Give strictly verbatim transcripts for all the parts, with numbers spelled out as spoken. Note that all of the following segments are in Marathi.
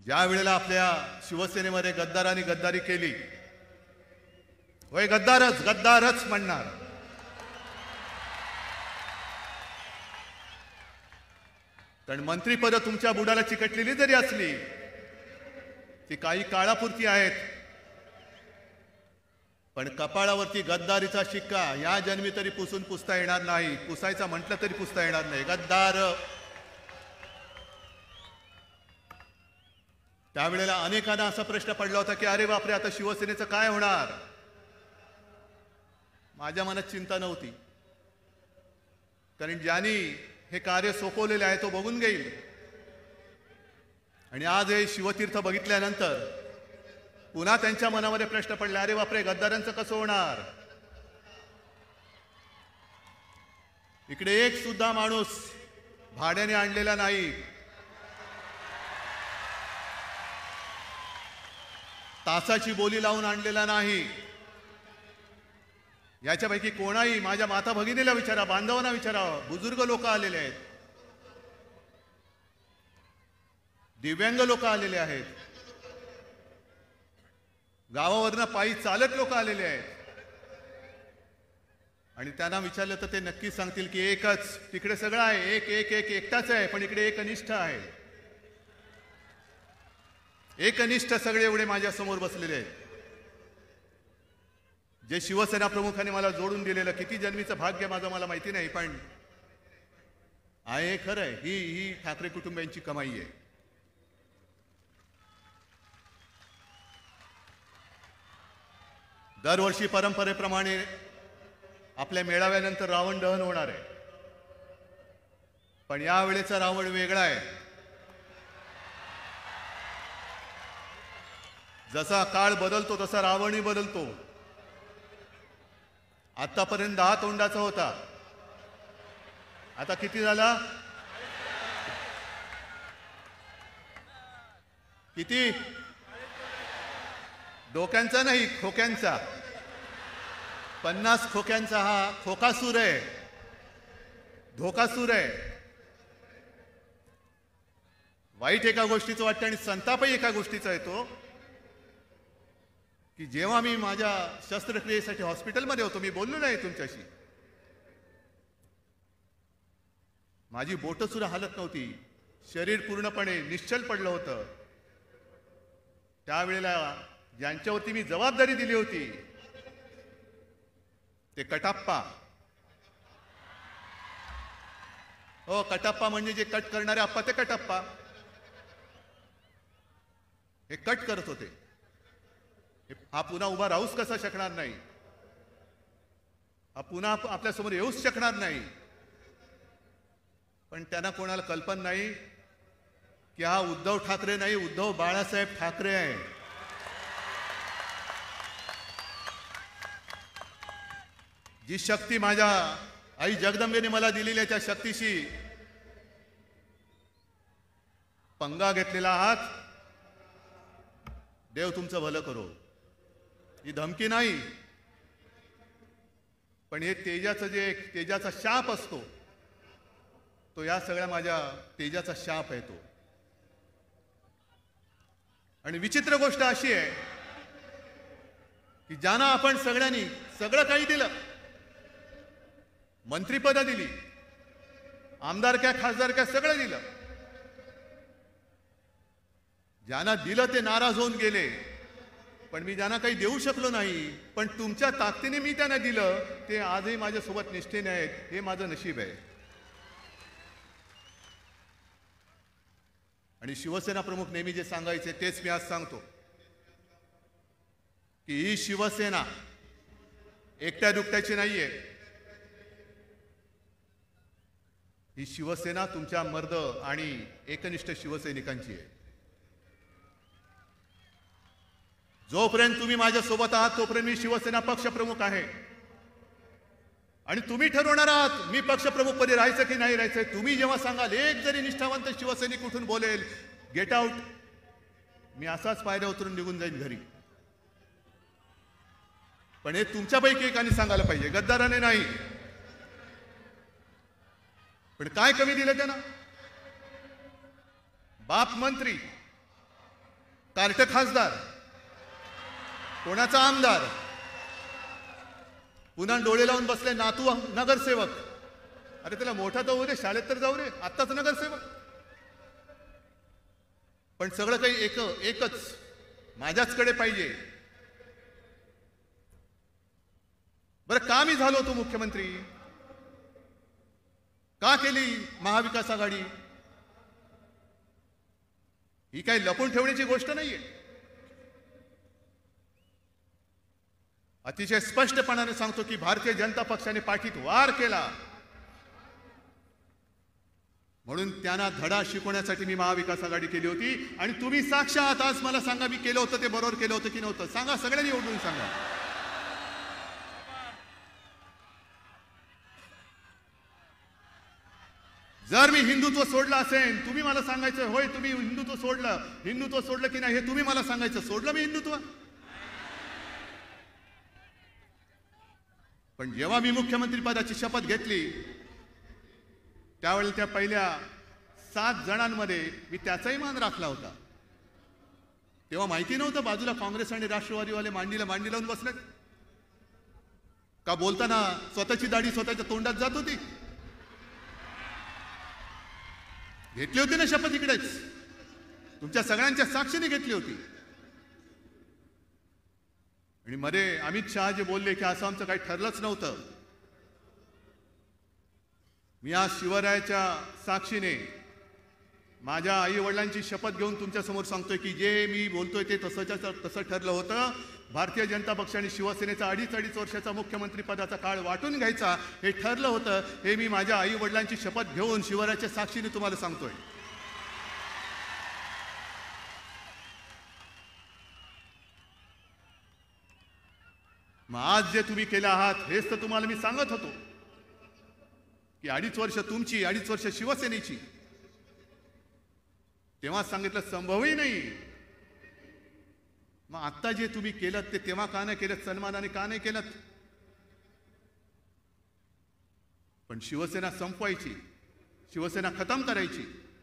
ज्या वेळेला आपल्या शिवसेनेमध्ये गद्दारांनी गद्दारी केली, होय गद्दारच गद्दारच म्हणणार, कारण मंत्रीपद तुमच्या बुडाला चिकटलेली जरी असली ती काही काळापुरती आहेत, पण कपाळावरती गद्दारीचा शिक्का या जन्मी तरी पुसून पुसता येणार नाही. पुसायचा म्हटलं तरी पुसता येणार नाही. गद्दार. त्यावेळेला अनेकांना असा प्रश्न पडला होता की अरे बापरे, आता शिवसेनेचं काय होणार. माझ्या मनात चिंता नव्हती, कारण ज्यांनी हे कार्य सोपवलेले आहे तो बघून घेईल. आणि आज हे शिवतीर्थ बघितल्यानंतर पुन्हा त्यांच्या मनामध्ये प्रश्न पडला, अरे बापरे, गद्दारांचं कसं होणार. इकडे एक सुद्धा माणूस भाड्याने आणलेला नाही, तासाची बोली लावून आणलेला नाही. याच्यापैकी कोणाही माझ्या माता भगिनीला विचारा, बांधवांना विचारा, बुजुर्ग लोक आलेले आहेत, दिव्यांग लोक आलेले आहेत, गावावरनं पायी चालत लोक आलेले आहेत. आणि त्यांना विचारलं तर ते नक्की सांगतील की एकच, तिकडे सगळं आहे, एक एक एक एकटाच आहे, पण इकडे एक अनिष्ठ आहे. एकनिष्ठ सगळे एवढे माझ्या समोर बसलेले आहेत. जे शिवसेना प्रमुखांनी मला जोडून दिलेलं किती जन्मीचं भाग्य माझं मला माहिती नाही, पण आहे खरं आहे, ही ही ठाकरे कुटुंबियांची कमाई आहे. दरवर्षी परंपरेप्रमाणे आपल्या मेळाव्यानंतर रावण दहन होणार आहे, पण यावेळेचा रावण वेगळा आहे. जसा काळ बदलतो तसा रावणही बदलतो. आतापर्यंत दहा तोंडाचा होता, आता किती झाला. किती. डोक्यांचा नाही, खोक्यांचा. पन्नास खोक्यांचा हा खोकासूर आहे, धोकासूर आहे. वाईट एका गोष्टीचं वाटतं आणि संतापही एका गोष्टीचा येतो की जेव्हा मी माझ्या शस्त्रक्रियेसाठी हॉस्पिटलमध्ये होतो, मी बोललो नाही तुमच्याशी, माझी बोटं सुद्धा हालत नव्हती, शरीर पूर्णपणे निश्चल पडलं होतं. त्यावेळेला ज्यांच्यावरती मी जबाबदारी दिली होती ते कटाप्पा, हो कटाप्पा म्हणजे जे कट करणारे आप्पा ते कटाप्पा, हे कट करत होते. हा पुन्हा उभा राहूच कसा शकणार नाही, हा पुन्हा आपल्यासमोर येऊच शकणार नाही. पण त्यांना कोणाला कल्पना नाही की हा उद्धव ठाकरे नाही, उद्धव बाळासाहेब ठाकरे आहे. जी शक्ती माझ्या आई जगदंबेने मला दिलेली आहे त्या शक्तीशी पंगा घेतलेला आहात. देव तुमचं भलं करो. ही धमकी नाही, पण हे तेजाचं जे तेजाचा शाप असतो तो या सगळ्या माझ्या तेजाचा शाप आहे तो. आणि विचित्र गोष्ट अशी आहे की ज्यांना आपण सगळ्यांनी सगळं काही दिलं, मंत्रिपद दिली, आमदारक्या खासदारक्या सगळं दिलं, ज्यांना दिलं ते नाराज होऊन गेले. पण मी ज्यांना काही देऊ शकलो नाही, पण तुमच्या ताकदीने मी त्यांना दिलं, ते आजही माझ्यासोबत निष्ठेने आहेत. हे माझं नशीब आहे. आणि शिवसेना प्रमुख नेहमी जे सांगायचे तेच मी आज सांगतो की ही शिवसेना एकट्या दुकट्याची नाहीये. ही शिवसेना तुमच्या मर्द आणि एकनिष्ठ शिवसैनिकांची आहे. जोपर्यंत तुम्ही माझ्या सोबत आहात तोपर्यंत मी शिवसेना पक्षप्रमुख आहे. आणि तुम्ही ठरवणार आहात मी पक्षप्रमुखपदी राहायचं की नाही राहायचं. तुम्ही जेव्हा सांगाल एक जरी निष्ठावंत शिवसैनिक उठून बोलेल गेट आउट, मी असाच पायऱ्या उतरून निघून जाईन घरी. पण हे तुमच्यापैकी एकाने सांगायला पाहिजे, गद्दाराने नाही. पण काय कमी दिलं त्यांना. बाप मंत्री, कार्ट खासदार, कोणाचा आमदार, पुन्हा डोळे लावून बसले नातू नगरसेवक. अरे त्याला मोठा तर होऊ दे, शाळेत तर जाऊ रे, आत्ताच नगरसेवक. पण सगळं काही एक एकच माझ्याचकडे पाहिजे. बरं का मी झालो होतो मुख्यमंत्री? का केली महाविकास आघाडी? ही काही लपून ठेवण्याची गोष्ट नाहीये. अतिशय स्पष्टपणाने सांगतो की भारतीय जनता पक्षाने पाठीत वार केला, म्हणून त्यांना धडा शिकवण्यासाठी मी महाविकास आघाडी केली होती. आणि तुम्ही साक्ष आहात. आज मला सांगा, मी केलं होतं ते बरोबर केलं होतं की नव्हतं? सांगा, सगळ्यांनी ओढून सांगा. जर मी हिंदुत्व सोडलं असेल, तुम्ही मला सांगायचं होय तुम्ही हिंदुत्व सोडलं, हिंदुत्व सोडलं की नाही हे तुम्ही मला सांगायचं. सोडलं मी हिंदुत्व? पण जेव्हा मी मुख्यमंत्री पदाची शपथ घेतली त्यावेळेला त्या पहिल्या सात जणांमध्ये मी त्याचाही मान राखला होता. तेव्हा माहिती नव्हतं बाजूला काँग्रेस आणि राष्ट्रवादीवाले मांडीला मांडी लावून बसले का? बोलताना स्वतःची दाढी स्वतःच्या तोंडात जात होती. घेतली होती ना शपथ, इकडेच तुमच्या सगळ्यांच्या साक्षीने घेतली होती. आणि मध्ये अमित शहा जे बोलले की असं आमचं काही ठरलंच नव्हतं, मी आज शिवरायाच्या साक्षीने माझ्या आई वडिलांची शपथ घेऊन तुमच्या समोर सांगतोय की जे मी बोलतोय ते तसंच्या तसं ठरलं होतं. भारतीय जनता पक्ष आणि शिवसेनेचा अडीच अडीच वर्षाचा मुख्यमंत्री पदाचा काळ वाटून घ्यायचा हे ठरलं होतं. हे मी माझ्या आई वडिलांची शपथ घेऊन शिवरायाच्या साक्षीने तुम्हाला सांगतोय. मग आज जे तुम्ही केलं आहात हेच तर तुम्हाला मी सांगत होतो की अडीच वर्ष तुमची, अडीच वर्ष शिवसेनेची. तेव्हा सांगितलं संभवही नाही. मग आत्ता जे तुम्ही केलं ते तेव्हा का नाही केलं? सन्मानाने का नाही केलं? पण शिवसेना संपवायची, शिवसेना खतम करायची.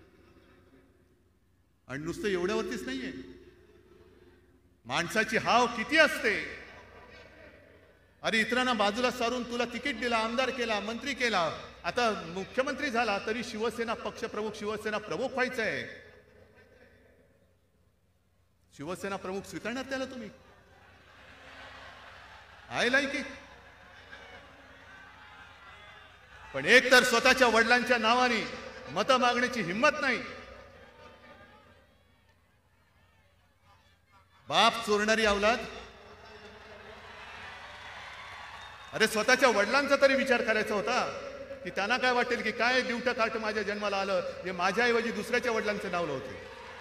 आणि नुसतं एवढ्यावरतीच नाहीये, माणसाची हाव किती असते. अरे इतरांना बाजूला सारून तुला तिकीट दिला, आमदार केला, मंत्री केला, आता मुख्यमंत्री झाला तरी शिवसेना पक्षप्रमुख, शिवसेना प्रमुख व्हायचं आहे. शिवसेना प्रमुख स्वीकारणार त्याला तुम्ही? आहे लायकी? पण एक तर स्वतःच्या वडिलांच्या नावाने मतं मागण्याची हिंमत नाही. बाप चोरणारी अवलाद. अरे स्वतःच्या वडिलांचा तरी विचार करायचा होता की त्यांना काय वाटेल की काय दिवटं कार्ट माझ्या जन्माला आलं, जे माझ्याऐवजी दुसऱ्याच्या वडिलांचं नाव लावते.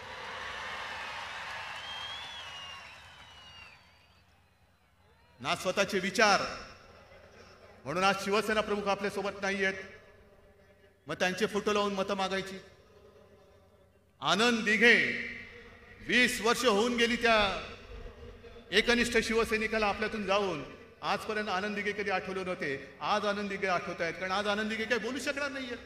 ना स्वतःचे विचार. म्हणून आज शिवसेना प्रमुख आपल्या सोबत नाही आहेत, मग त्यांचे फोटो लावून मतं मागायची. आनंद दिघे वीस वर्ष होऊन गेली त्या एकनिष्ठ शिवसैनिकाला आपल्यातून जाऊन. आजपर्यंत आनंद दिघे कधी आठवले नव्हते, आज आनंद दिघे आठवत आहेत, कारण आज आनंद दिघे काही बोलू शकणार नाहीये.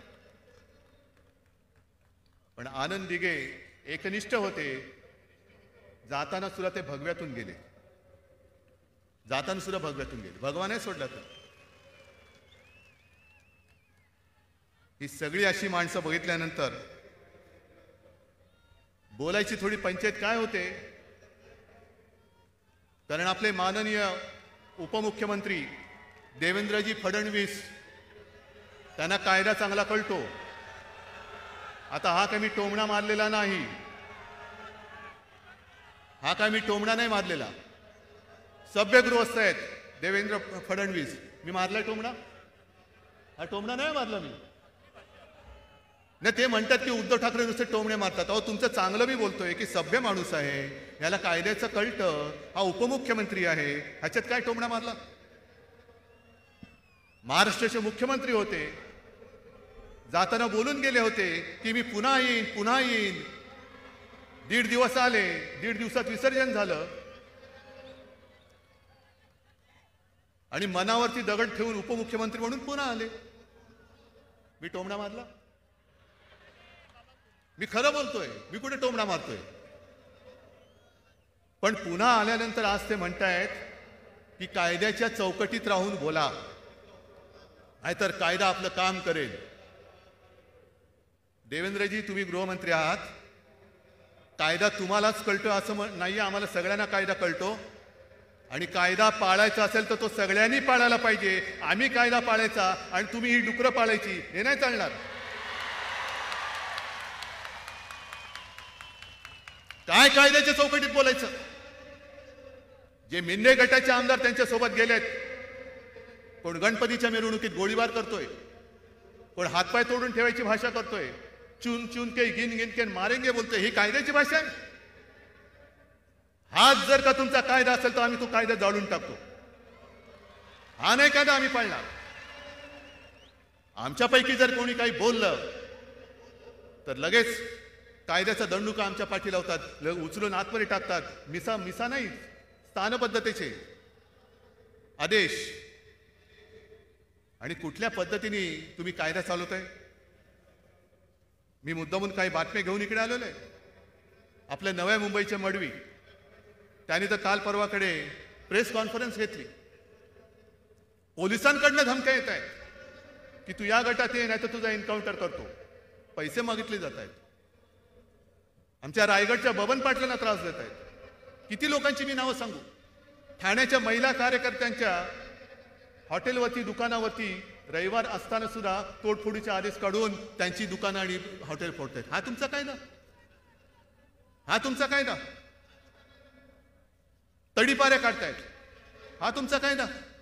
पण आनंद दिघे एकनिष्ठ होते. जाताना सुद्धा ते भगव्यातून गेले, जाताना सुद्धा भगव्यातून गेले, भगवानही सोडला तर. ही सगळी अशी माणसं बघितल्यानंतर बोलायची थोडी पंचायत काय होते. कारण आपले माननीय उपमुख्यमंत्री देवेंद्रजी फडणवीस, त्यांना कायदा चांगला कळतो. आता हा काय मी टोमणा मारलेला नाही, हा काय मी टोमणा नाही मारलेला. सभ्य गृहस्थ आहेत देवेंद्र फडणवीस. मी मारलाय टोमणा? हा टोमणा नाही मारला मी. नाही ते म्हणतात की उद्धव ठाकरे नुसते टोमणे मारतात. अहो तुमचं चांगलं मी बोलतोय की सभ्य माणूस आहे, याला कायद्याचं कळतं, हा उपमुख्यमंत्री आहे, ह्याच्यात काय टोमणा मारला? महाराष्ट्राचे मुख्यमंत्री होते, जाताना बोलून गेले होते की मी पुन्हा येईन, पुन्हा येईन. दीड दिवस आले, दीड दिवसात विसर्जन झालं आणि मनावरती दगड ठेवून उपमुख्यमंत्री म्हणून पुन्हा आले. मी टोमणा मारला? मी खरं बोलतोय, मी कुठे टोमणा मारतोय? पण पुन्हा आल्यानंतर आज ते म्हणतायत की कायद्याच्या चौकटीत राहून बोला, नाहीतर कायदा आपलं काम करेल. देवेंद्रजी, तुम्ही गृहमंत्री आहात. कायदा तुम्हालाच कळतो असं नाहीये, आम्हाला सगळ्यांना कायदा कळतो. आणि कायदा पाळायचा असेल तर तो सगळ्यांनी पाळायला पाहिजे. आम्ही कायदा पाळायचा आणि तुम्ही ही डुकरं पाळायची, हे नाही चालणार. काय कायद्याच्या चौकटीत बोलायचं? जे मिंदे गटाचे आमदार त्यांच्या सोबत गेलेत, कोण गणपतीच्या मिरवणुकीत गोळीबार करतोय, कोण हातपाय तोडून ठेवायची भाषा करतोय, चुन चुन के गिन गिन के मारेंगे बोलतोय. ही कायद्याची भाषा आहे? हाच जर का तुमचा कायदा असेल तर आम्ही तो कायदा जाळून टाकतो. हा नाही कायदा आम्ही पाळणार. आमच्यापैकी जर कोणी काही बोललं तर लगेच कायद्याचा दंडुका आमच्या पाठी लावतात, उचलून आतमध्ये टाकतात. मिसा मिसा नाही, स्थानपद्धतीचे आदेश. आणि कुठल्या पद्धतीने तुम्ही कायदा चालवताय? मी मुद्दामून काही बातम्या घेऊन इकडे आलेलो आहे. आपल्या नव्या मुंबईचे मडवी त्यांनी तर काल परवाकडे प्रेस कॉन्फरन्स घेतली. पोलिसांकडनं धमक्या येत आहेत की तू या गटात ये, नाही तर तुझा एन्काउंटर करतो. पैसे मागितले जात आहेत. आमच्या रायगडच्या बबन पाटलांना त्रास देत आहेत. किती लोकांची मी नावं सांगू? ठाण्याच्या महिला कार्यकर्त्यांच्या हॉटेलवरती, दुकानावरती रविवार असताना सुद्धा तोडफोडीचे आदेश काढून त्यांची दुकानं आणि हॉटेल फोडतायत. हा तुमचा कायदा? हा तुमचा कायदा? तडीपाऱ्या काढतायत, हा तुमचा कायदा?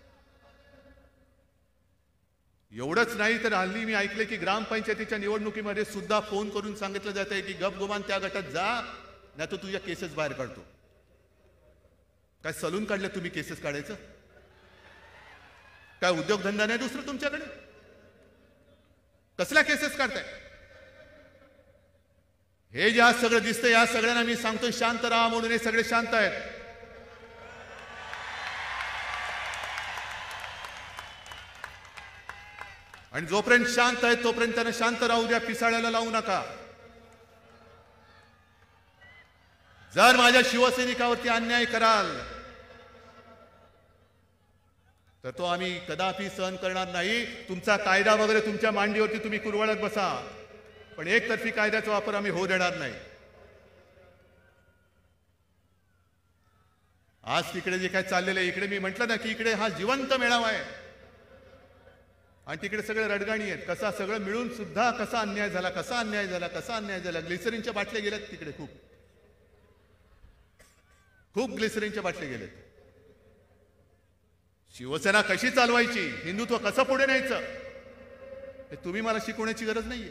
एवढंच नाही तर हल्ली मी ऐकले की ग्रामपंचायतीच्या निवडणुकीमध्ये सुद्धा फोन करून सांगितलं जात आहे की गपगुमान त्या गटात जा, नाही तर तुझ्या केसेस बाहेर काढतो. काय सलून काढलं तुम्ही केसेस काढायचं? काय उद्योगधंदा नाही दुसरं तुमच्याकडे? कसल्या केसेस काढताय? हे जे आज सगळं दिसतंय, या सगळ्यांना मी सांगतो शांत राहा म्हणून. हे सगळे शांत आहेत. आणि जोपर्यंत शांत आहेत तोपर्यंत त्यांना शांत राहू द्या. पिसाळ्याला लावू नका. जर माझ्या शिवसैनिकावरती अन्याय कराल तर तो आम्ही कदापि सहन करणार नाही. तुमचा कायदा वगैरे तुमच्या मांडीवरती तुम्ही कुरवाळत बसा, पण एकतर्फी कायद्याचा वापर आम्ही होऊ देणार नाही. आज तिकडे जे काय चाललेलं आहे, इकडे मी म्हटलं ना की इकडे हा जिवंत मेळावा आहे आणि तिकडे सगळे रडगाणी आहेत. कसा सगळं मिळून सुद्धा कसा अन्याय झाला, कसा अन्याय झाला, कसा अन्याय झाला. ग्लिसरीनच्या बाटल्या गेल्यात तिकडे, खूप खूप ग्लिसरीनच्या बाटल्या गेलेत. शिवसेना कशी चालवायची, हिंदुत्व कसं पुढे न्यायचं, हे तुम्ही मला शिकवण्याची गरज नाहीये.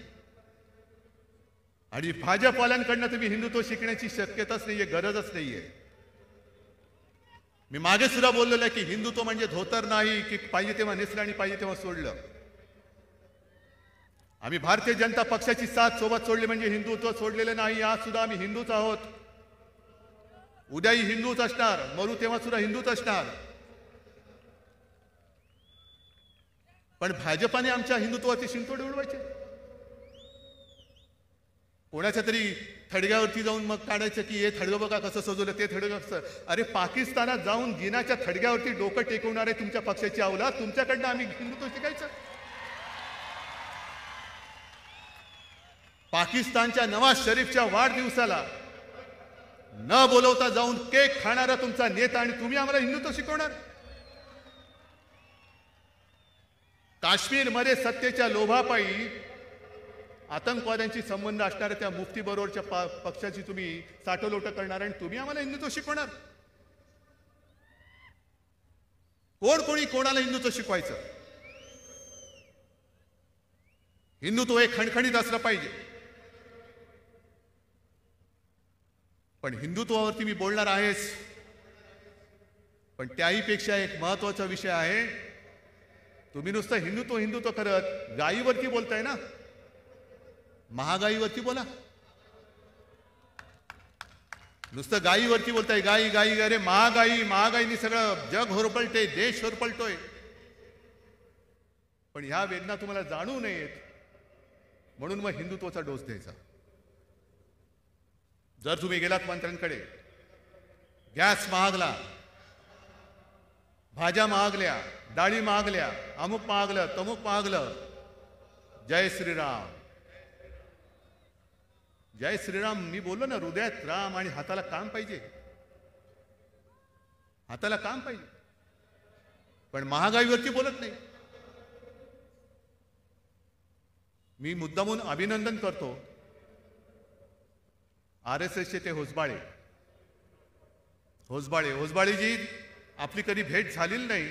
आणि भाजपवाल्यांकडनं तुम्ही हिंदुत्व शिकण्याची शक्यताच नाहीये, गरजच नाहीये. मी मागे सुद्धा बोललेलो आहे की हिंदुत्व म्हणजे धोतर नाही की पाहिजे तेव्हा नेसलं आणि पाहिजे तेव्हा सोडलं. आम्ही भारतीय जनता पक्षाची साथ सोबत सोडली म्हणजे हिंदुत्व सोडलेलं नाही. आज सुद्धा आम्ही हिंदूच आहोत, उद्याही हिंदूच असणार, मरू तेव्हा सुद्धा हिंदूच असणार. पण भाजपाने आमच्या हिंदुत्वाचे शिंतोडे उडवायचे. कोणाच्या तरी थडग्यावरती जाऊन मग काढायचं की हे थडगं बघा कसं सजवलं, ते थडगं कसं. अरे पाकिस्तानात जाऊन जिनाच्या थडग्यावरती डोकं टेकवणारे तुमच्या पक्षाची अवलाद, तुमच्याकडनं आम्ही हिंदुत्व शिकायचं? पाकिस्तानच्या नवाज शरीफच्या वाढदिवसाला न बोलवता जाऊन केक खाणारा तुमचा नेता आणि तुम्ही आम्हाला हिंदुत्व शिकवणार? काश्मीरमध्ये सत्तेच्या लोभापायी आतंकवाद्यांशी संबंध असणाऱ्या त्या मुफ्ती बरोबरच्या पक्षाची तुम्ही साठवलोट करणार आणि तुम्ही आम्हाला हिंदुत्व शिकवणार? कोण कोणी कोणाला हिंदुत्व शिकवायचं? हिंदुत्व हे खणखणीत असलं पाहिजे. पण हिंदुत्वावरती मी बोलणार आहेच, पण त्याहीपेक्षा एक महत्वाचा विषय आहे. तुम्ही नुसतं हिंदुत्व हिंदुत्व करत गायीवरती बोलताय ना, महागाईवरती बोला. नुसतं गायीवरती बोलताय, गाई गाई. अरे महागाई, महागाईनी सगळं जग होरपळते, देश होरपळतोय. पण ह्या वेदना तुम्हाला जाणू नयेत म्हणून मग हिंदुत्वाचा डोस द्यायचा. जर तुम्ही गेलात मंत्र्यांकडे, गॅस महागला, भाज्या महागल्या, डाळी महागल्या, अमुक महागलं, तमुक महागलं. जय श्रीराम, जय श्रीराम. मी बोललो ना, हृदयात राम आणि हाताला काम पाहिजे, हाताला काम पाहिजे. पण महागाईवरती बोलत नाही. मी मुद्दामून अभिनंदन करतो आर एस एसचे ते होसबाळे होसबाळे होसबाळेजी, आपली कधी भेट झालेली नाही,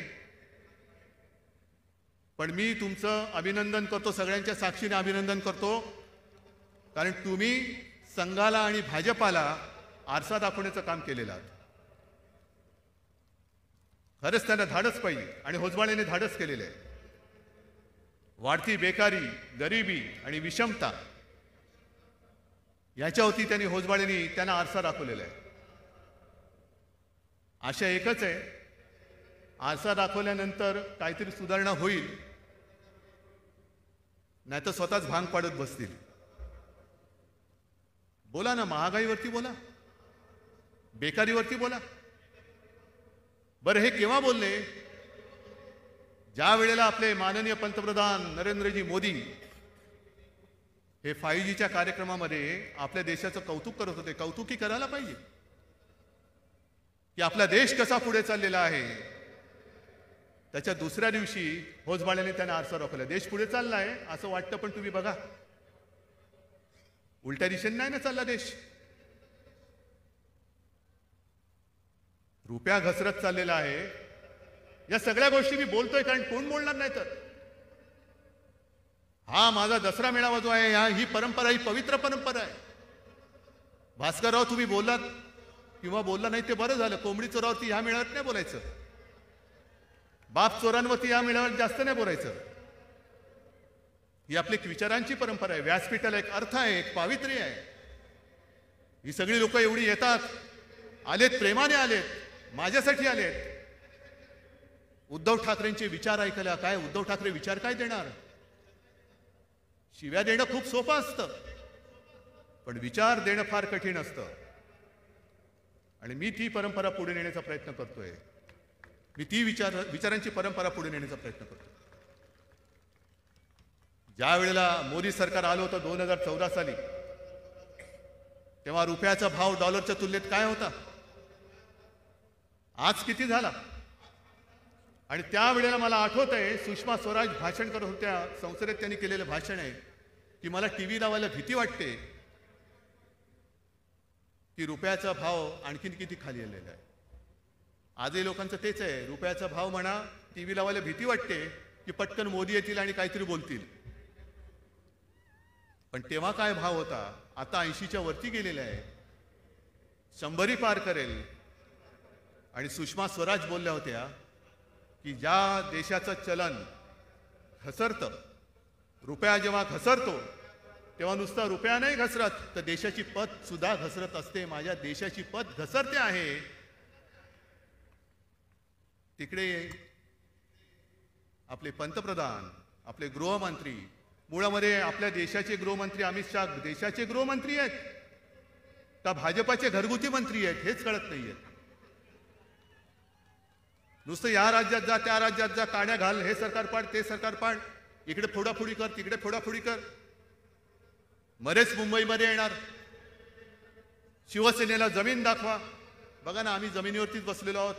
पण मी तुमचं अभिनंदन करतो, सगळ्यांच्या साक्षीने अभिनंदन करतो. कारण तुम्ही संघाला आणि भाजपाला आरसा दाखवण्याचं काम केलेलं आहे. खरंच त्यांना धाडस पाहिजे आणि होसबाळेने धाडस केलेलं आहे. वाढती बेकारी, गरिबी आणि विषमता याच्यावरती त्यांनी होसबाळेंनी त्यांना आरसा दाखवलेला आहे. आशा एकच आहे, आरसा दाखवल्यानंतर काहीतरी सुधारणा होईल, नाहीतर स्वतःच भांग पाडत बसतील. बोला ना, महागाईवरती बोला, बेकारीवरती बोला. बरं, हे केव्हा बोलले? ज्या वेळेला आपले माननीय पंतप्रधान नरेंद्रजी मोदी हे फाईव्ह जीच्या कार्यक्रमामध्ये आपल्या देशाचं कौतुक करत होते. कौतुकी करायला पाहिजे की आपला देश कसा पुढे चाललेला आहे. त्याच्या दुसऱ्या दिवशी होसबाळेने त्यांना आरसा दाखवला. देश पुढे चाललाय असं वाटतं, पण तुम्ही बघा, उलट्या दिशेने नाही ना चालला देश. रुपया घसरत चाललेला आहे. या सगळ्या गोष्टी मी बोलतोय कारण कोण बोलणार नाही तर. हा माझा दसरा मेळावा जो आहे, हा ही परंपरा, ही पवित्र परंपरा आहे. भास्करराव, तुम्ही बोललात किंवा बोलला नाही ते बरं झालं. कोंबडी चोरावरती ह्या मेळाव्यात नाही बोलायचं, बाप चोरांवरती या मेळाव्यात जास्त नाही बोलायचं. ही आपली विचारांची परंपरा आहे. व्यासपीठाला एक अर्थ आहे, एक पावित्र्य आहे. ही सगळी लोक एवढी येतात, आलेत, प्रेमाने आलेत, माझ्यासाठी आलेत. उद्धव ठाकरेंचे विचार ऐकायला काय, उद्धव ठाकरे विचार काय देणार? शिव्या देणं खूप सोपं असतं, पण विचार देणं फार कठीण असतं. आणि मी ती परंपरा पुढे नेण्याचा प्रयत्न करतोय. मी ती विचार विचारांची परंपरा पुढे नेण्याचा प्रयत्न करतो. ज्या वेळेला मोदी सरकार आलं होतं दोन हजार चौदा साली, तेव्हा रुपयाचा भाव डॉलरच्या तुलनेत काय होता, आज किती झाला? आणि त्यावेळेला मला आठवत आहे, सुषमा स्वराज भाषण करत होत्या संसदेत. त्यांनी केलेलं भाषण आहे की मला टीव्ही लावायला भीती वाटते की रुपयाचा भाव आणखीन किती खाली आलेला आहे. आजही लोकांचं तेच आहे, रुपयाचा भाव म्हणा, टीव्ही लावायला भीती वाटते की पटकन मोदी येतील आणि काहीतरी बोलतील. पण तेव्हा काय भाव होता, आता ऐंशीच्या वरती गेलेला आहे, शंभरी पार करेल. आणि सुषमा स्वराज बोलल्या होत्या की ज्या देशाचं चलन घसरतं, रुपया जेव्हा घसरतो तेव्हा नुसता रुपया नाही घसरत, तर देशाची पत सुद्धा घसरत असते. माझ्या देशाची पत घसरते आहे. तिकडे आपले पंतप्रधान, आपले गृहमंत्री, मुळामध्ये आपल्या देशाचे गृहमंत्री अमित शाह देशाचे गृहमंत्री आहेत का भाजपाचे घरगुती मंत्री आहेत हेच कळत नाहीये. नुसतं या राज्यात जा, त्या राज्यात जा, काड्या घाल, हे सरकार पाड, ते सरकार पाड, इकडे फोडाफोडी कर, तिकडे फोडाफोडी कर. मरेच मुंबईमध्ये येणार, शिवसेनेला जमीन दाखवा. बघा ना, आम्ही जमिनीवरतीच बसलेलो आहोत,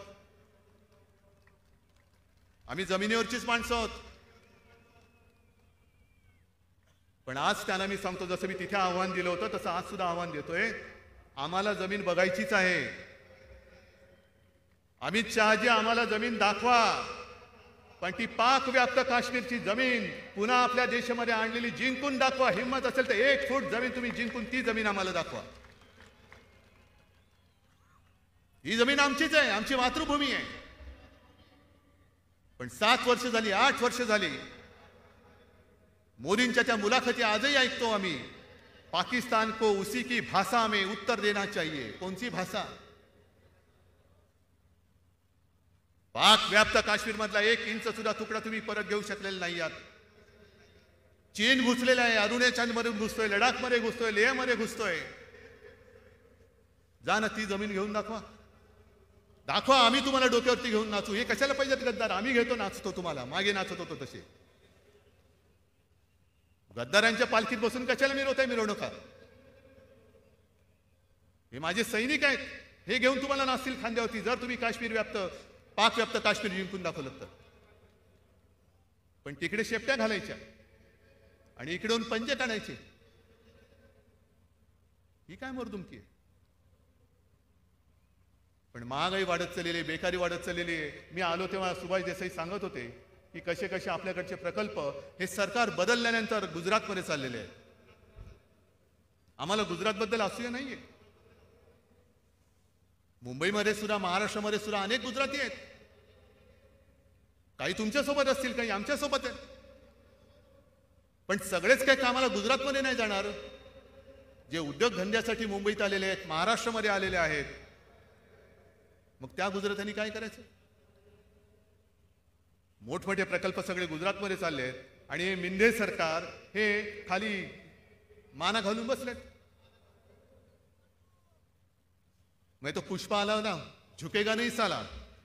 आम्ही जमिनीवरचीच माणसं आहोत. पण आज त्यांना मी सांगतो, जसं मी तिथे आव्हान दिलं होतं तसं आज सुद्धा आव्हान देतोय, आम्हाला जमीन बघायचीच आहे. अमित शहाजी, आम्हाला जमीन दाखवा, पण ती पाक व्याप्त काश्मीरची जमीन पुन्हा आपल्या देशामध्ये आणलेली जिंकून दाखवा. हिंमत असेल तर एक फूट जमीन तुम्ही जिंकून ती जमीन आम्हाला दाखवा. ही जमीन आमचीच आहे, आमची मातृभूमी आहे. पण सात वर्ष झाली, आठ वर्ष झाली, मोदींच्या त्या मुलाखती आजही ऐकतो आम्ही. पाकिस्तान को उसी की भाषा में उत्तर देना चाहिए. कोणती भाषा? पाक व्याप्त काश्मीर मधला एक इंच सुद्धा तुकडा तुम्ही परत घेऊ शकलेला नाही आहात. चीन घुसलेला आहे, अरुणाचल मध्ये घुसतोय, लडाख मध्ये घुसतोय, लेह मध्ये घुसतोय. जा ना, ती जमीन घेऊन दाखवा. दाखवा, आम्ही तुम्हाला डोक्यावरती घेऊन नाचू. हे कशाला पाहिजेत गद्दार? आम्ही घेतो, नाचतो तुम्हाला, मागे नाचत होतो तसे. गद्दारांच्या पालखीत बसून कशाला मिरवताय मिरवणुका? हे माझे सैनिक आहेत, हे घेऊन तुम्हाला नाचतील खांद्यावरती जर तुम्ही काश्मीर व्याप्त पाक व्याप्त काश्मीर जिंकून दाखवलं तर. पण तिकडे शेपट्या घालायच्या आणि इकडून पंजे काढायचे. ही काय मर्दुमकी आहे? पण महागाई वाढत चाललेली, बेकारी वाढत चाललेली आहे. मी आलो तेव्हा सुभाष देसाई सांगत होते की कसे कसे आपल्याकडचे प्रकल्प हे सरकार बदलल्यानंतर गुजरातमध्ये चाललेले आहेत. आम्हाला गुजरातबद्दल असूया नाहीये. मुंबईमध्ये सुद्धा, महाराष्ट्रामध्ये सुद्धा अनेक गुजराती आहेत. काही तुमच्यासोबत असतील, काही आमच्यासोबत आहेत. पण सगळेच काही कामाला गुजरातमध्ये नाही जाणार. जे उद्योगधंद्यासाठी मुंबईत आलेले आहेत, महाराष्ट्रामध्ये आलेले आहेत, मग त्या गुजरात्यांनी काय करायचं? मोठमोठे प्रकल्प सगळे गुजरातमध्ये चालले आहेत आणि हे मिंदे सरकार हे खाली माना घालून बसलेत. मैं तो पुष्पा आला ना, झुकेगा नहीं साला,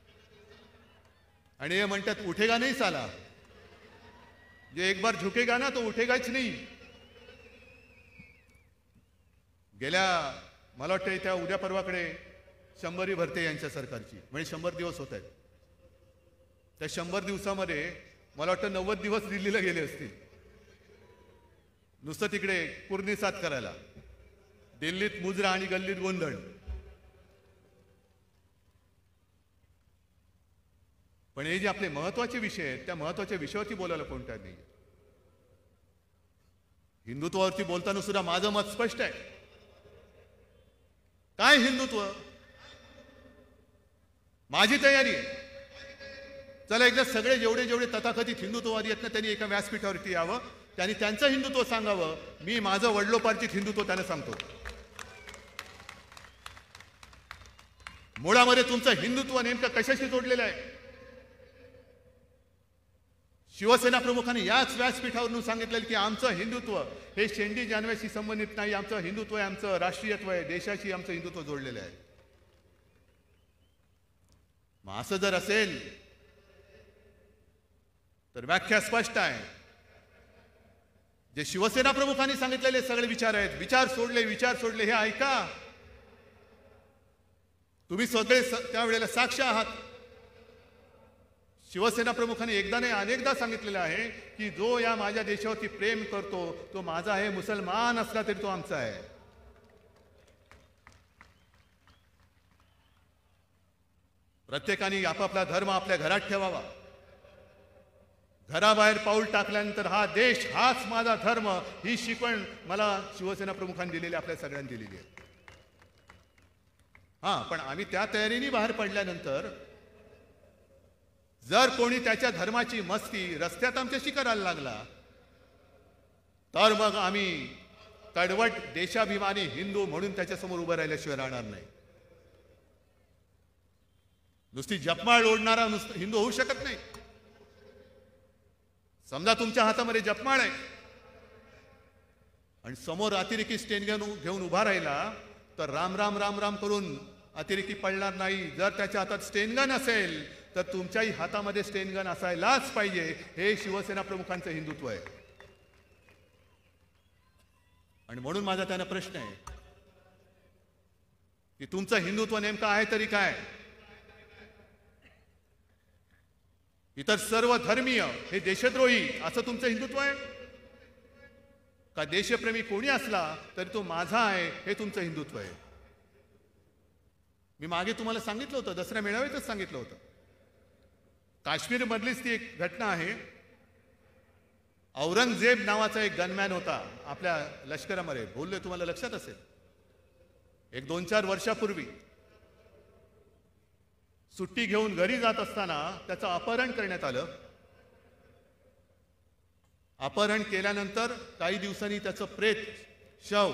आणि हे म्हणतात उठेगा नहीं साला. जे एक बार झुकेगा ना तो उठेगाच नाही. गेल्या मला वाटतं त्या उद्या परवाकडे शंभरी भरते यांच्या सरकारची, म्हणजे शंभर दिवस होत आहेत. त्या शंभर दिवसामध्ये मला वाटतं नव्वद दिवस दिल्लीला गेले असतील नुसतं तिकडे कुर्निसात करायला. दिल्लीत मुजरा आणि गल्लीत गोंधळ. पण हे जे आपले महत्वाचे विषय आहेत त्या महत्वाच्या विषयावरती बोलायला कोणत्या नाही. हिंदुत्वावरती बोलताना सुद्धा माझं मत स्पष्ट आहे. काय हिंदुत्व? माझी तयारी आहे. चला एकदा सगळे जेवढे जेवढे तथाकथित हिंदुत्ववादी आहेत ना त्यांनी एका व्यासपीठावरती यावं, त्यांनी त्यांचं हिंदुत्व सांगावं. मी माझं वडलोपार्जित हिंदुत्व त्यांना सांगतो. मुळामध्ये तुमचं हिंदुत्व नेमकं कशाशी जोडलेलं आहे? शिवसेना प्रमुखांनी याच व्यासपीठावरून सांगितलेलं की आमचं हिंदुत्व हे शेंडी जानव्याशी संबंधित नाही. आमचं हिंदुत्व आहे, आमचं राष्ट्रीयत्व आहे, देशाशी आमचं हिंदुत्व जोडलेलं आहे. मग असं जर असेल तर व्याख्या स्पष्ट आहे. जे शिवसेना प्रमुखांनी सांगितलेले सगळे विचार आहेत, विचार सोडले विचार सोडले हे ऐका. तुम्ही सगळे त्यावेळेला साक्ष आहात. शिवसेना प्रमुखांनी एकदा नाही अनेकदा सांगितलेलं आहे की जो या माझ्या देशावरती प्रेम करतो तो माझा आहे, मुसलमान असला तरी तो आमचा आहे. प्रत्येकाने आपापला धर्म आपल्या घरात ठेवावा. घराबाहेर पाऊल टाकल्यानंतर हा देश हाच माझा धर्म, ही शिकवण मला शिवसेना प्रमुखांनी दिलेली, आपल्या सगळ्यांनी दिलेली आहे. हा, पण आम्ही त्या तयारीने बाहेर पडल्यानंतर जर कोणी त्याच्या धर्माची मस्ती रस्त्यात आमच्याशी करायला लागला तर मग आम्ही कडवट देशाभिमानी हिंदू म्हणून त्याच्यासमोर उभं राहिल्याशिवाय राहणार नाही. नुसती जपमाळ ओढणारा नुसतं हिंदू होऊ शकत नाही. समजा तुमच्या हातामध्ये जपमाळ आहे आणि समोर अतिरेकी स्टेन घेऊन उभा राहिला तर राम राम राम राम करून अतिरेकी पडणार नाही. जर त्याच्या हातात स्टेनगन असेल तर तुमच्याही हातामध्ये स्टेनगन असायलाच पाहिजे. हे शिवसेना प्रमुखांचं हिंदुत्व आहे. आणि म्हणून माझा त्यांना प्रश्न आहे की तुमचं हिंदुत्व नेमकं आहे तरी काय? इतर सर्व धर्मीय हे देशद्रोही असं तुमचं हिंदुत्व आहे का? देशप्रेमी कोणी असला तरी तो माझा आहे हे तुमचं हिंदुत्व आहे. मी मागे तुम्हाला सांगितलं होतं, दसऱ्या मेळाव्यातच सांगितलं होतं. काश्मीर मधलीच ती एक घटना आहे. औरंगजेब नावाचा एक गनमॅन होता आपल्या लष्करामध्ये, बोलले तुम्हाला लक्षात असेल. एक दोन चार वर्षापूर्वी सुट्टी घेऊन घरी जात असताना त्याचं अपहरण करण्यात आलं. अपहरण केल्यानंतर काही दिवसांनी त्याचं प्रेत शव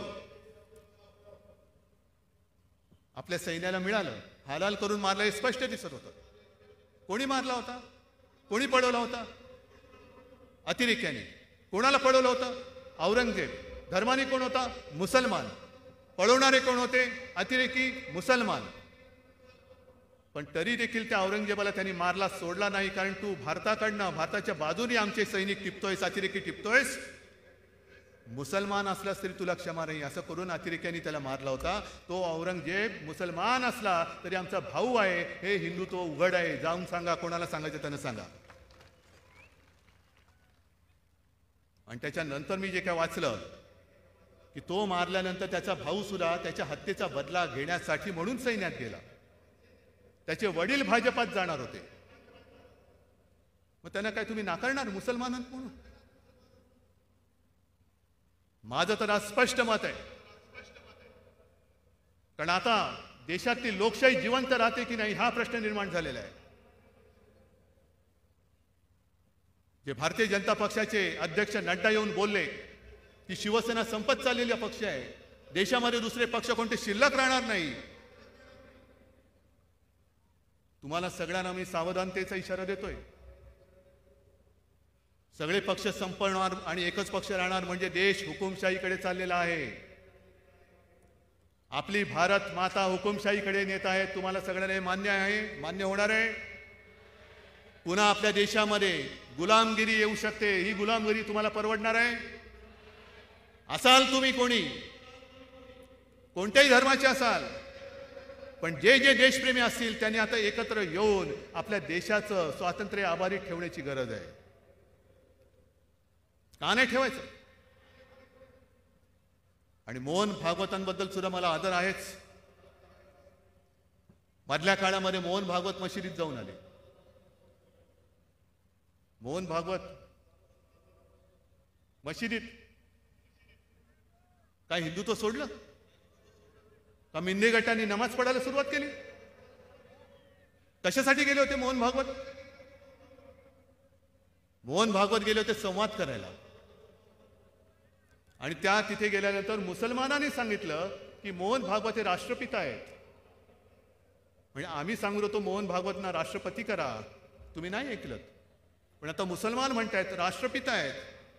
आपल्या सैन्याला मिळालं. हालाल करून मारलं हे स्पष्ट दिसत होतं. कोणी मारला होता? कोणी पळवला होता? अतिरेक्याने. कोणाला पळवलं होतं? औरंगजेब. धर्माने कोण होता? मुसलमान. पळवणारे कोण होते? अतिरेकी मुसलमान. पण तरी देखील त्या औरंगजेबाला त्यांनी मारला सोडला नाही, कारण तू भारताकडनं भारताच्या बाजूने आमचे सैनिक टिपतोयस, अतिरेकी टिपतोयस, मुसलमान असलास तरी तुला क्षमा नाही, असं करून अतिरेक्यांनी त्याला मारला होता. तो औरंगजेब मुसलमान असला तरी आमचा भाऊ आहे, हे हिंदुत्व उघड आहे. जाऊन सांगा, कोणाला सांगायचं त्यानं सांगा. आणि त्याच्यानंतर मी जे काय वाचलं की तो मारल्यानंतर त्याचा भाऊ सुद्धा त्याच्या हत्येचा बदला घेण्यासाठी म्हणून सैन्यात गेला. त्याचे वडील भाजपात जाणार होते. मग त्यांना काय तुम्ही नाकारणार मुसलमानांत म्हणून? माझं तर आज स्पष्ट मत आहे, कारण आता देशातली लोकशाही जिवंत राहते की नाही हा प्रश्न निर्माण झालेला आहे. जे भारतीय जनता पक्षाचे अध्यक्ष नड्डा येऊन बोलले की शिवसेना संपत चाललेला पक्ष आहे, देशामध्ये दुसरे पक्ष कोणते शिल्लक राहणार नाही. तुम्हाला सगळ्यांना मी सावधानतेचा इशारा देतोय. सगळे पक्ष संपणार आणि एकच पक्ष राहणार म्हणजे देश हुकुमशाहीकडे चाललेला आहे. आपली भारत माता हुकुमशाहीकडे नेत आहे. तुम्हाला सगळ्यांना मान्य आहे? मान्य होणार आहे? पुन्हा आपल्या देशामध्ये गुलामगिरी येऊ शकते. ही गुलामगिरी तुम्हाला परवडणार आहे? असाल तुम्ही कोणी, कोणत्याही धर्माचे असाल, पण जे जे देशप्रेमी असतील त्यांनी आता एकत्र येऊन आपल्या देशाचं स्वातंत्र्य आभारी ठेवण्याची गरज आहे. का नाही ठेवायचं? आणि मोहन भागवतांबद्दल सुद्धा मला आदर आहेच. मधल्या काळामध्ये मोहन भागवत मशिदीत जाऊन आले. मोहन भागवत मशिदीत काय हिंदुत्व सोडलं का? मिंदे गटांनी नमाज पडायला सुरुवात केली? कशासाठी गेले होते मोहन भागवत? मोहन भागवत गेले होते संवाद करायला. आणि त्या तिथे गेल्यानंतर मुसलमानांनी सांगितलं की मोहन भागवत हे राष्ट्रपिता आहेत. म्हणजे आम्ही सांगत होतो मोहन भागवतना राष्ट्रपती करा, तुम्ही नाही ऐकलं. पण आता मुसलमान म्हणतायत राष्ट्रपिता आहेत.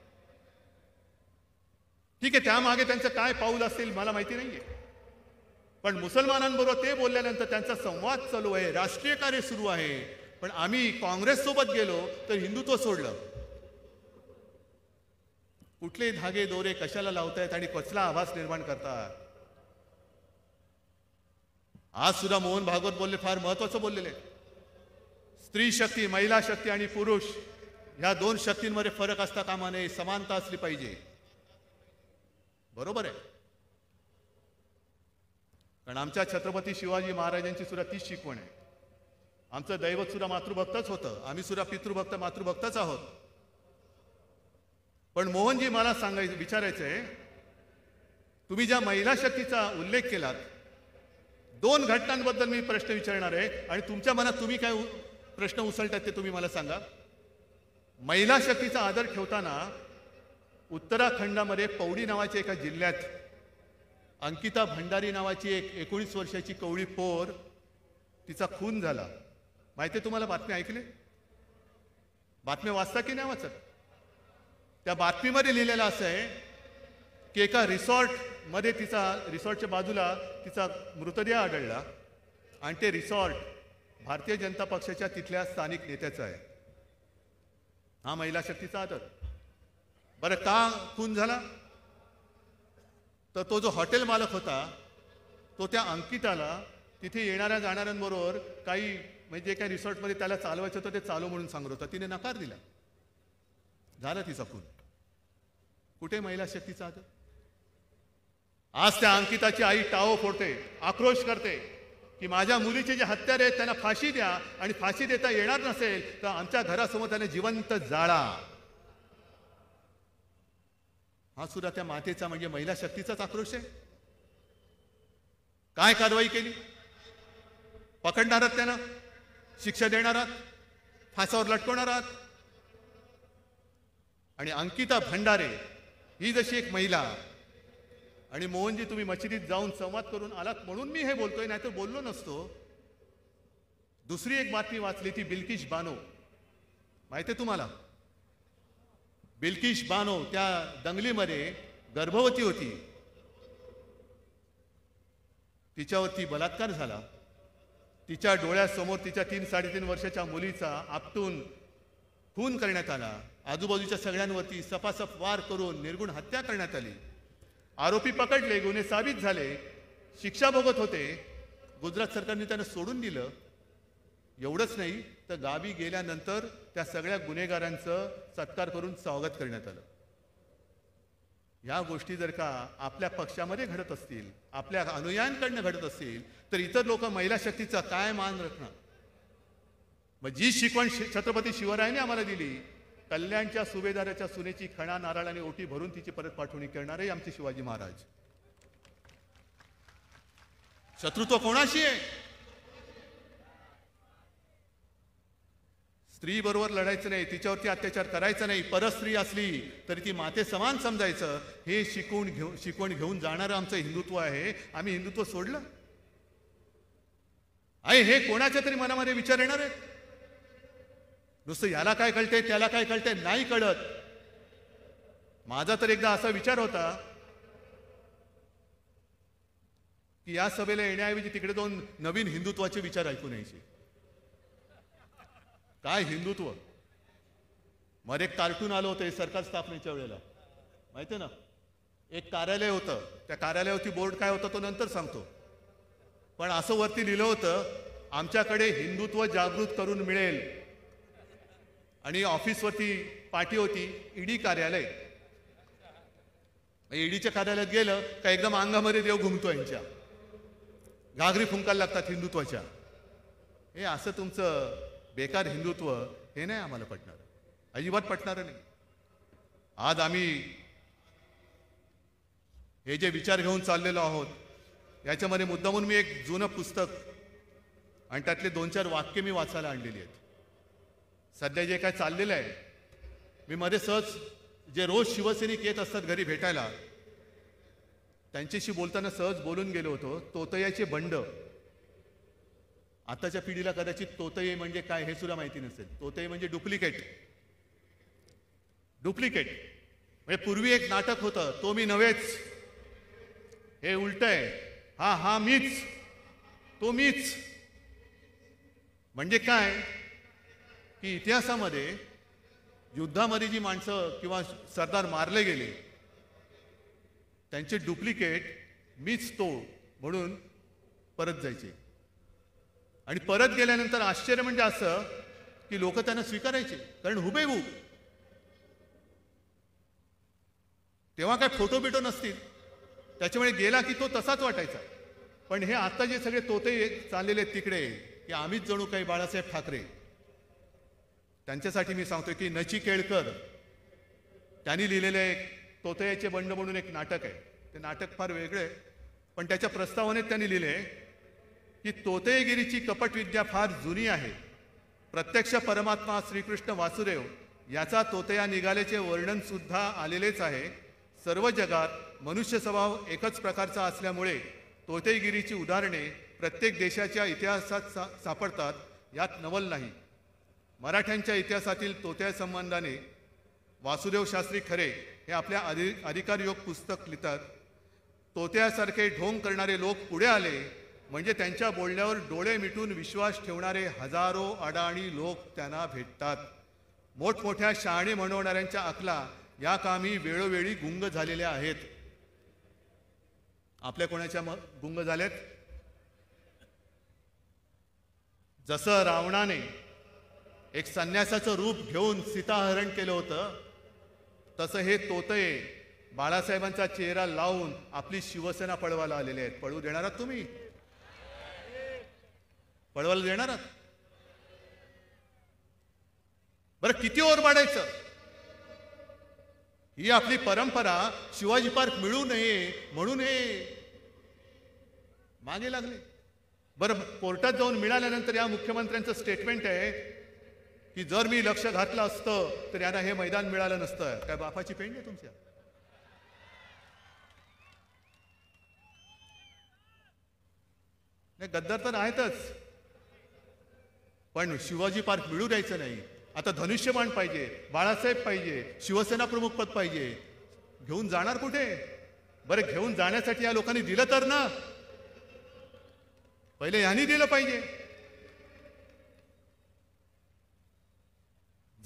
ठीक आहे, त्यामागे त्यांचं काय पाऊल असेल मला माहिती नाहीये, पण मुसलमानांबरोबर ते बोलल्यानंतर त्यांचा संवाद चालू आहे, राष्ट्रीय कार्य सुरू आहे. पण आम्ही काँग्रेस सोबत गेलो तर हिंदुत्व सोडलं. कुठले धागे दोरे कशाला लावतायत आणि कसला आभास निर्माण करतात? आज सुद्धा मोहन भागवत बोलले, फार महत्वाचं बोललेले. स्त्री शक्ती, महिला शक्ती आणि पुरुष ह्या दोन शक्तींमध्ये फरक असता कामा नये, समानता असली पाहिजे. बरोबर आहे, कारण आमच्या छत्रपती शिवाजी महाराजांची सुद्धा तीच शिकवण आहे. आमचं दैवत सुद्धा मातृभक्तच होतं. आम्ही सुद्धा पितृभक्त मातृभक्तच आहोत. पण मोहनजी मला सांगायचं विचारायचं आहे, तुम्ही ज्या महिला शक्तीचा उल्लेख केलात, दोन घटनांबद्दल मी प्रश्न विचारणार आहे आणि तुमच्या मनात तुम्ही काय प्रश्न उचलतात ते तुम्ही मला सांगा. महिला शक्तीचा आदर ठेवताना उत्तराखंडामध्ये पौडी नावाच्या एका जिल्ह्यात अंकिता भंडारी नावाची एक एकोणीस वर्षाची कवळी पोर, तिचा खून झाला. माहिती आहे तुम्हाला? बातमी ऐकली? बातमी वाचता की नाही वाचत? त्या बातमीमध्ये लिहिलेलं असं आहे की एका रिसॉर्टमध्ये तिचा, रिसॉर्टच्या बाजूला तिचा मृतदेह आढळला आणि ते रिसॉर्ट भारतीय जनता पक्षाच्या तिथल्या स्थानिक नेत्याचं आहे. हा महिला शक्तीचा आदर. बरं, का खून झाला? तर तो जो हॉटेल मालक होता तो त्या अंकिताला तिथे येणाऱ्या जाणाऱ्यांबरोबर काही म्हणजे काय रिसॉर्टमध्ये त्याला चालवायचं होतं ते चालू म्हणून सांगत होता. तिने नकार दिला, झाला तिचा खून. कुठे महिला शक्तीचा आदर? आज त्या अंकिताची आई टाळो फोडते, आक्रोश करते की माझ्या मुलीचे जे हत्यारे आहेत त्यांना फाशी द्या, आणि फाशी देता येणार नसेल तर आमच्या घरासमोर त्यांना जिवंत जाळा. हा सुद्धा त्या मातेचा म्हणजे महिला शक्तीचाच आक्रोश आहे. काय कारवाई केली? पकडणार आहात त्यांना? शिक्षा देणार आहात? फासावर लटकवणार आहात? आणि अंकिता भंडारे ही जशी एक महिला, आणि मोहनजी तुम्ही मशिदीत जाऊन संवाद करून आलात म्हणून मी हे बोलतोय, नाहीतर बोललो नसतो. दुसरी एक बातमी वाचली, ती बिल्किश बानो. माहिती आहे तुम्हाला? बिल्किश बानो त्या दंगलीमध्ये गर्भवती होती, तिच्यावरती बलात्कार झाला तिच्या डोळ्यासमोर तिच्या तीन साडेतीन वर्षाच्या मुलीचा आपटून खून करण्यात आला. आजूबाजूच्या सगळ्यांवरती सपासप वार करून निर्गुण हत्या करण्यात आली. आरोपी पकडले, गुन्हे साबित झाले, शिक्षा भोगत होते. गुजरात सरकारने त्यांना सोडून दिलं. एवढंच नाही तर गावी गेल्यानंतर त्या सगळ्या गुन्हेगारांचं सत्कार करून स्वागत करण्यात आलं. या गोष्टी जर का आपल्या पक्षामध्ये घडत असतील, आपल्या अनुयायांकडनं घडत असतील, तर इतर लोक महिला शक्तीचा काय मान राखणार? मग जी शिकवण छत्रपती शिवरायांनी आम्हाला दिली, कल्याणच्या सुभेदाराच्या सुनेची खणा नारळाने ओटी भरून तिची परत पाठवणी करणारे आमचे शिवाजी महाराज. शत्रुत्व कोणाशी आहे? स्त्री बरोबर लढायचं नाही, तिच्यावरती अत्याचार करायचा नाही, परस्त्री असली तरी ती माते समान समजायचं, हे शिकवून घेऊन शिकवण घेऊन जाणारं आमचं हिंदुत्व आहे. आम्ही हिंदुत्व सोडलं आहे हे कोणाच्या तरी मनामध्ये विचार येणार आहेत? नुसतं याला काय कळतंय त्याला काय कळतंय नाही कळत. माझा तर एकदा असा विचार होता की या सभेला येण्याऐवजी तिकडे दोन नवीन हिंदुत्वाचे विचार ऐकून यायचे. काय हिंदुत्व? मग एक कार्टून आलं होतं सरकार स्थापनेच्या वेळेला, माहिती ना, एक कार्यालय होतं, त्या कार्यालयावरती बोर्ड काय होता तो नंतर सांगतो, पण असं वरती लिहिलं होतं, आमच्याकडे हिंदुत्व जागृत करून मिळेल. आणि ऑफिसवरती पाठी होती ईडी कार्यालय. ईडीच्या कार्यालयात गेलं का एकदम अंगामध्ये देव घुमतो, यांच्या घागरी फुंकायला लागतात हिंदुत्वाच्या. हे असं तुमचं बेकार हिंदुत्व हे नाही आम्हाला पटणार, अजिबात पटणार नाही. आज आम्ही हे जे विचार घेऊन चाललेलो आहोत, याच्यामध्ये मुद्दामून मी एक जुनं पुस्तक आणि त्यातले दोन चार वाक्य मी वाचायला आणलेली आहेत. सध्या जे काय चाललेलं आहे, मी मध्ये सहज जे रोज शिवसैनिक येत असतात घरी भेटायला, त्यांच्याशी बोलताना सहज बोलून गेलो होतो. तोतयाचे बंड. आताच्या पिढीला कदाचित तोतये म्हणजे काय हे सुद्धा माहिती नसेल. तोतये म्हणजे डुप्लिकेट. डुप्लिकेट म्हणजे पूर्वी एक नाटक होतं, तो मी नव्हेच, हे उलट आहे, हा हा मीच, तो मीच. म्हणजे काय की इतिहासामध्ये युद्धामध्ये जी माणसं किंवा सरदार मारले गेले, त्यांचे डुप्लिकेट मीच तो म्हणून परत जायचे. आणि परत गेल्यानंतर आश्चर्य म्हणजे असं की लोक त्यांना स्वीकारायचे, कारण हुबेहूब. तेव्हा काय फोटो बिटो नसतील, त्याच्यामुळे गेला की तो तसाच वाटायचा. पण हे आता जे सगळे तोते चाललेले आहेत तिकडे, की आम्हीच जणू काही बाळासाहेब ठाकरे, त्यांच्यासाठी मी सांगतोय की नची केळकर त्यांनी लिहिलेलं एक तोतयाचे बंड म्हणून एक नाटक आहे. ते नाटक फार वेगळे आहे, पण त्याच्या प्रस्तावनेत त्यांनी लिहिले की तोतेगिरीची कपटविद्या फार जुनी आहे. प्रत्यक्ष परमात्मा श्रीकृष्ण वासुदेव याचा तोतया निघाल्याचे वर्णन सुद्धा आलेलेच आहे. सर्व जगात मनुष्य स्वभाव एकच प्रकारचा असल्यामुळे तोतेगिरीची उदाहरणे प्रत्येक देशाच्या इतिहासात सा सापडतात, यात नवल नाही. मराठ्यांच्या इतिहासातील तोत्या संबंधाने वासुदेव शास्त्री खरे हे आपल्या अधि अधिकारयोग पुस्तक लिहितात. तोत्यासारखे ढोंग करणारे लोक पुढे आले म्हणजे त्यांच्या बोलण्यावर डोळे मिटून विश्वास ठेवणारे हजारो अडाणी लोक त्यांना भेटतात. मोठमोठ्या शहाणे म्हणवणाऱ्यांच्या अकला या कामी वेळोवेळी गुंग झालेल्या आहेत. आपल्या कोणाच्या गुंग झालेत? जसं रावणाने एक संन्यासाचं रूप घेऊन सीताहरण केलं होतं, तसं हे तोतये बाळासाहेबांचा चेहरा लावून आपली शिवसेना पळवायला आलेले आहेत. पळवू देणार आहात तुम्ही? पळवायला देणार आहात? बरं, किती ओरबाडायचं? ही आपली परंपरा शिवाजी पार्क मिळू नये म्हणून हे मागे लागले. बरं, कोर्टात जाऊन मिळाल्यानंतर या मुख्यमंत्र्यांचं स्टेटमेंट आहे की जर मी लक्ष घातलं असतं तर यांना हे मैदान मिळालं नसतं. काय बापाची पेंड आहे तुमच्या? नाही, गद्दार तर आहेतच, पण शिवाजी पार्क मिळू द्यायचं नाही. आता धनुष्यबाण पाहिजे, बाळासाहेब पाहिजे, शिवसेना प्रमुख पद पाहिजे. घेऊन जाणार कुठे? बरं, घेऊन जाण्यासाठी या लोकांनी दिलं तर ना, पहिले यांनी दिलं पाहिजे.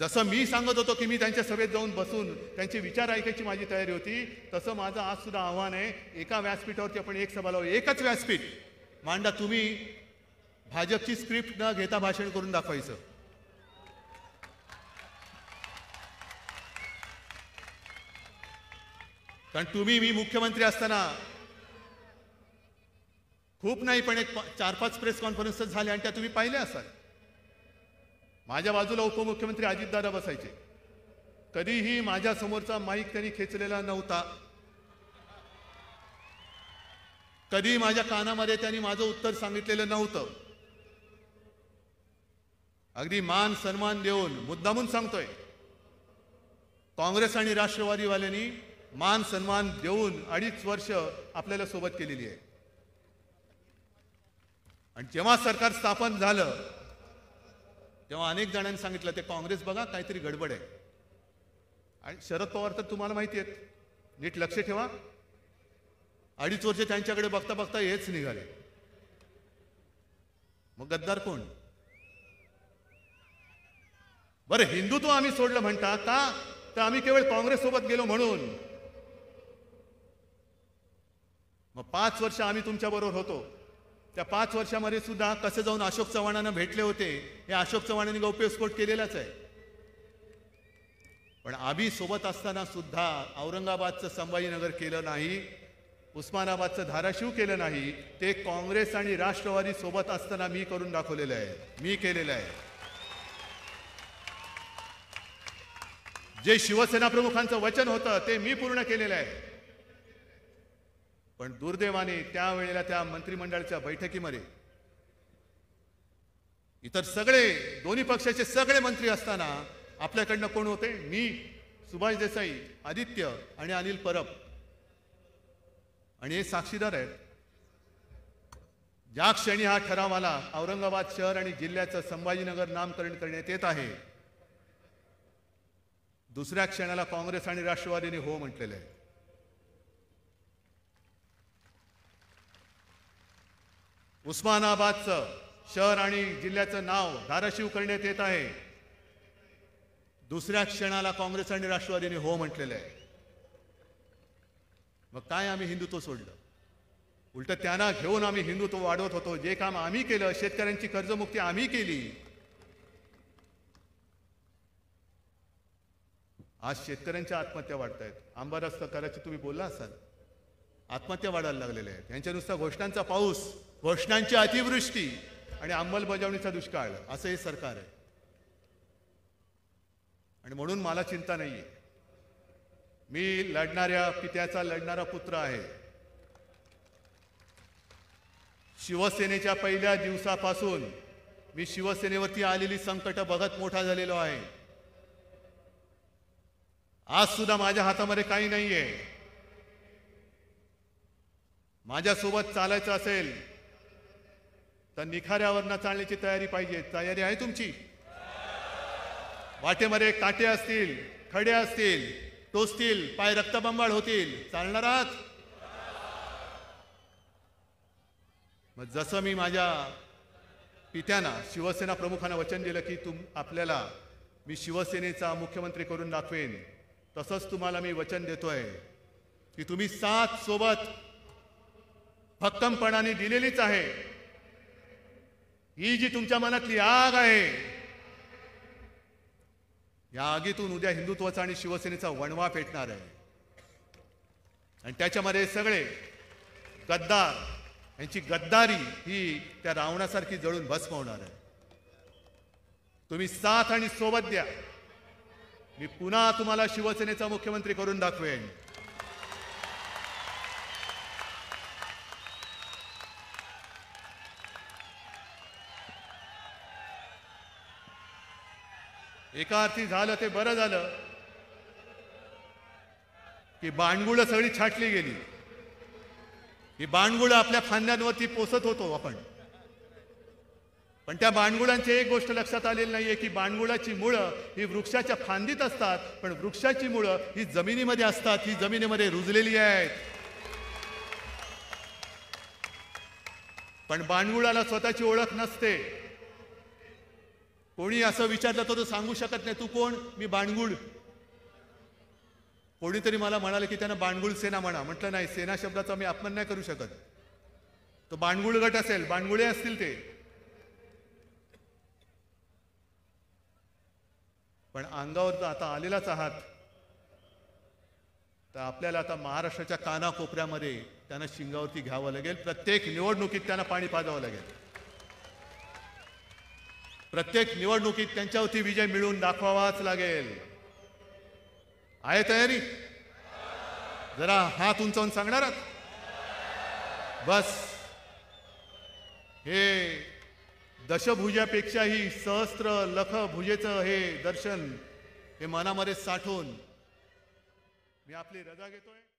जसं मी सांगत होतो की मी त्यांच्या सभेत जाऊन बसून त्यांचे विचार ऐकायची माझी तयारी होती, तसं माझं आज सुद्धा आव्हान आहे, एका व्यासपीठावरती आपण एक सभा लावू, एकच व्यासपीठ मांडा, तुम्ही भाजपची स्क्रिप्ट न घेता भाषण करून दाखवायचं. कारण तुम्ही मी मुख्यमंत्री असताना खूप नाही पण एक चार पाच प्रेस कॉन्फरन्सेस झाल्या आणि त्या तुम्ही पाहिल्या असाल. माझ्या बाजूला उपमुख्यमंत्री अजितदादा बसायचे, कधीही माझ्या समोरचा माईक त्यांनी खेचलेला नव्हता, कधी माझ्या कानामध्ये त्यांनी माझं उत्तर सांगितलेलं नव्हतं. अगदी मान सन्मान देऊन मुद्दामून सांगतोय, काँग्रेस आणि राष्ट्रवादीवाल्यांनी मान सन्मान देऊन अडीच वर्ष आपल्याला सोबत केलेली आहे. आणि जेव्हा सरकार स्थापन झालं तेव्हा अनेक जणांनी सांगितलं ते काँग्रेस बघा काहीतरी गडबड आहे. आणि शरद पवार तर तुम्हाला माहिती आहेत, नीट लक्ष ठेवा, अडीच वर्ष त्यांच्याकडे बघता बघता हेच निघाले. मग गद्दार कोण? बरं, हिंदुत्व आम्ही सोडलं म्हणता का? तर आम्ही केवळ काँग्रेस सोबत गेलो म्हणून. मग पाच वर्ष आम्ही तुमच्या बरोबर होतो, त्या पाच वर्षामध्ये सुद्धा कसे जाऊन अशोक चव्हाणांना भेटले होते हे अशोक चव्हाणांनी गौप्यस्फोट केलेलाच आहे. पण आम्ही सोबत असताना सुद्धा औरंगाबादचं संभाजीनगर केलं नाही, उस्मानाबादचं धाराशिव केलं नाही, ते काँग्रेस आणि राष्ट्रवादी सोबत असताना मी करून दाखवलेलं आहे, मी केलेलं आहे. जे शिवसेना प्रमुखांचं वचन होतं ते मी पूर्ण केलेलं आहे. पण दुर्दैवाने त्यावेळेला त्या मंत्रिमंडळाच्या बैठकीमध्ये इतर सगळे दोन्ही पक्षाचे सगळे मंत्री असताना आपल्याकडनं कोण होते? मी, सुभाष देसाई, आदित्य आणि अनिल परब. आणि हे साक्षीदार आहेत. ज्या क्षणी हा ठराव आला, औरंगाबाद शहर आणि जिल्ह्याचं संभाजीनगर नामकरण करण्यात येत आहे, दुसऱ्या क्षणाला काँग्रेस आणि राष्ट्रवादीने हो म्हटलेलं आहे. उस्मानाबादचं शहर आणि जिल्ह्याचं नाव धाराशिव करण्यात येत आहे, दुसऱ्या क्षणाला काँग्रेस आणि राष्ट्रवादीने हो म्हटलेलं आहे. मग काय आम्ही हिंदुत्व सोडलं? उलट त्यांना घेऊन आम्ही हिंदुत्व वाढवत होतो. जे काम आम्ही केलं, शेतकऱ्यांची कर्जमुक्ती आम्ही केली, आज शेतकऱ्यांच्या आत्महत्या वाढत आहेत. आंबारस कराची तुम्ही बोलला असाल, आत्महत्या वाढायला लागलेल्या आहेत. यांच्या नुसता घोषणांचा पाऊस, घोषणांची अतिवृष्टी आणि अंमलबजावणीचा दुष्काळ असं हे सरकार आहे. आणि म्हणून मला चिंता नाहीये. मी लढणाऱ्या पित्याचा लढणारा पुत्र आहे. शिवसेनेच्या पहिल्या दिवसापासून मी शिवसेनेवरती आलेली संकट बघत मोठा झालेलो आहे. आज सुद्धा माझ्या हातामध्ये काही नाहीये. माझ्यासोबत चालायचं असेल तर निखाऱ्यावरनं चालण्याची तयारी पाहिजे. तयारी आहे तुमची? वाटेमध्ये काटे असतील, खडे असतील, टोचतील, पाय रक्तबंबाळ होतील, चालणार आहात? मग जसं मी माझ्या पित्यांना, शिवसेना प्रमुखांना वचन दिलं की तुम आपल्याला मी शिवसेनेचा मुख्यमंत्री करून दाखवेन, तसंच तुम्हाला मी वचन देतोय की तुम्ही साथ सोबत भक्कमपणाने दिलेलीच आहे. ही जी तुमच्या मनातली आग आहे, या आगीतून उद्या हिंदुत्वाचा आणि शिवसेनेचा वणवा पेटणार आहे. आणि त्याच्यामध्ये सगळे गद्दार, यांची गद्दारी ही त्या रावणासारखी जळून भस्म होणार आहे. तुम्ही साथ आणि सोबत द्या, मी पुन्हा तुम्हाला शिवसेनेचा मुख्यमंत्री करून दाखवेन. एका अर्थी झालं ते बरं झालं की बाणगुळं सगळी छाटली गेली. ही बाणगुळं आपल्या फांद्यांवरती पोसत होतो आपण, पण त्या बाणगुळांची एक गोष्ट लक्षात आलेली नाहीये की बाणगुळाची मुळं ही वृक्षाच्या फांदीत असतात, पण वृक्षाची मुळं ही जमिनीमध्ये असतात, ही जमिनीमध्ये रुजलेली आहेत. पण बाणगुळाला स्वतःची ओळख नसते. कोणी असं विचारलं तर तो सांगू शकत नाही, तू कोण? मी बाणगुळ. कोणीतरी मला म्हणाले की त्यांना बाणगुळ सेना म्हणा. म्हटलं नाही, सेना शब्दाचा मी अपमान नाही करू शकत. तो बाणगुळ गट असेल, बाणगुळे असतील ते. पण अंगावर तर आता आलेलाच आहात, तर आपल्याला आता महाराष्ट्राच्या कानाकोपऱ्यामध्ये त्यांना शिंगावरती घ्यावं लागेल. प्रत्येक निवडणुकीत त्यांना पाणी पाजावं लागेल. प्रत्येक निवडणुकीत त्यांच्यावरती विजय मिळवून दाखवावाच लागेल. आहे तयारी? जरा हात उंचावून सांगणार आहात? बस. हे दशभुजापेक्षाही सहस्त्र लख भुजेचं हे दर्शन हे मनामध्ये साठवून मी आपली रजा घेतोय.